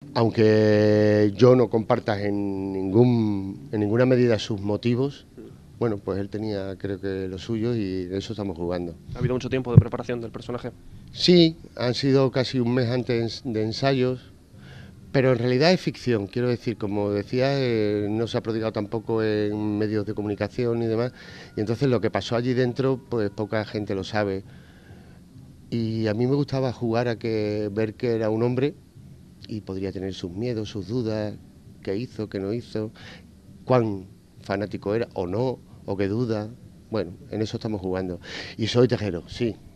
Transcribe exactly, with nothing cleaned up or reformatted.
Aunque yo no compartas en ningún en ninguna medida sus motivos, bueno, pues él tenía, creo que, lo suyo y de eso estamos jugando. ¿Ha habido mucho tiempo de preparación del personaje? Sí, han sido casi un mes antes de ensayos, pero en realidad es ficción. Quiero decir, como decía, eh, no se ha prodigado tampoco en medios de comunicación y demás, y entonces lo que pasó allí dentro, pues poca gente lo sabe. Y a mí me gustaba jugar a que ver que era un hombre y podría tener sus miedos, sus dudas, qué hizo, qué no hizo, cuán fanático era o no, o qué duda. Bueno, en eso estamos jugando. Y soy tejero, sí.